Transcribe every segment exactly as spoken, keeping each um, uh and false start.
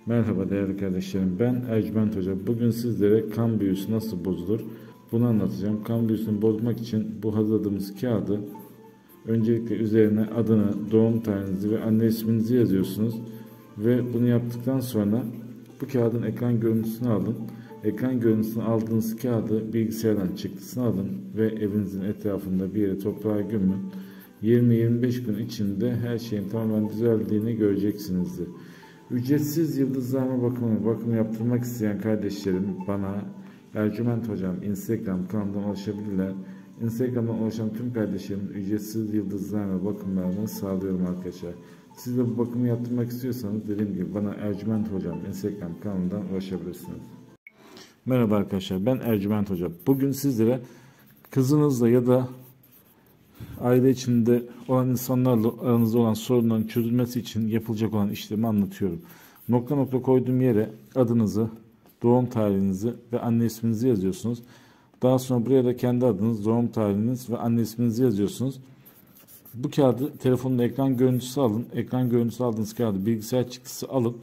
Merhaba değerli kardeşlerim, ben Ercüment Hoca. Bugün sizlere kan büyüsü nasıl bozulur bunu anlatacağım. Kan büyüsünü bozmak için bu hazırladığımız kağıdı öncelikle üzerine adını, doğum tarihinizi ve anne isminizi yazıyorsunuz. Ve bunu yaptıktan sonra bu kağıdın ekran görüntüsünü alın. Ekran görüntüsünü aldığınız kağıdı bilgisayardan çıktısını alın ve evinizin etrafında bir yere toprağa gömün. yirmi yirmi beş gün içinde her şeyin tamamen düzeldiğini göreceksinizdir. Ücretsiz yıldızlama bakımı, bakım yaptırmak isteyen kardeşlerim bana Ercüment Hocam Instagram kanalından ulaşabilirler. Instagram'dan ulaşan tüm kardeşlerim ücretsiz yıldızlama bakımlarını sağlıyorum arkadaşlar. Siz de bu bakımı yaptırmak istiyorsanız dediğim gibi bana Ercüment Hocam Instagram kanalından ulaşabilirsiniz. Merhaba arkadaşlar, ben Ercüment Hocam. Bugün sizlere kızınızla ya da aile içinde olan insanlarla aranızda olan sorunların çözülmesi için yapılacak olan işlemi anlatıyorum. Nokta nokta koyduğum yere adınızı, doğum tarihinizi ve anne isminizi yazıyorsunuz. Daha sonra buraya da kendi adınız, doğum tarihiniz ve anne isminizi yazıyorsunuz. Bu kağıdı telefonun ekran görüntüsü alın. Ekran görüntüsü aldığınız kağıdı bilgisayar çıktısı alıp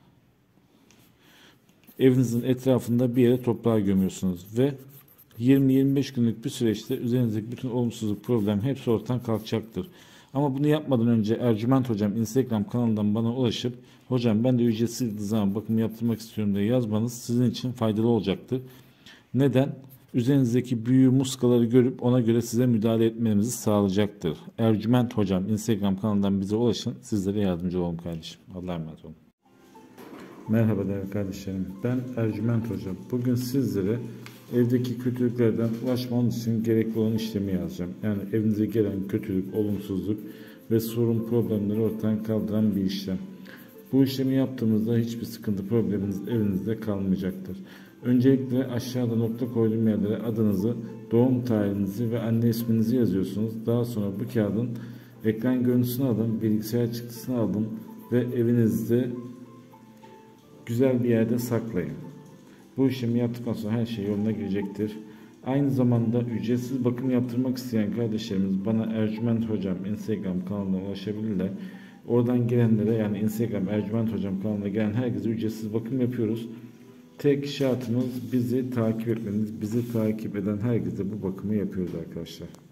evinizin etrafında bir yere toprağa gömüyorsunuz ve yirmi yirmi beş günlük bir süreçte üzerinizdeki bütün olumsuzluk, problem hepsi ortadan kalkacaktır. Ama bunu yapmadan önce Ercüment Hocam Instagram kanalından bana ulaşıp hocam ben de ücretsiz zaman bakımı yaptırmak istiyorum diye yazmanız sizin için faydalı olacaktır. Neden? Üzerinizdeki büyü, muskaları görüp ona göre size müdahale etmemizi sağlayacaktır. Ercüment Hocam Instagram kanalından bize ulaşın. Sizlere yardımcı olun kardeşim. Allah'a emanet olun. Merhaba değerli kardeşlerim. Ben Ercüment Hocam. Bugün sizlere evdeki kötülüklerden ulaşmanız için gerekli olan işlemi yazacağım. Yani evinize gelen kötülük, olumsuzluk ve sorun, problemleri ortadan kaldıran bir işlem. Bu işlemi yaptığımızda hiçbir sıkıntı, probleminiz evinizde kalmayacaktır. Öncelikle aşağıda nokta koyduğum yerlere adınızı, doğum tarihinizi ve anne isminizi yazıyorsunuz. Daha sonra bu kağıdın ekran görüntüsünü alın, bilgisayar çıktısını alın ve evinizde güzel bir yerde saklayın. Bu işlemi yaptıktan sonra her şey yoluna girecektir. Aynı zamanda ücretsiz bakım yaptırmak isteyen kardeşlerimiz bana Ercüment Hocam Instagram kanalına ulaşabilirler. Oradan gelenlere, yani Instagram Ercüment Hocam kanalına gelen herkese ücretsiz bakım yapıyoruz. Tek şartımız bizi takip etmeniz. Bizi takip eden herkese bu bakımı yapıyoruz arkadaşlar.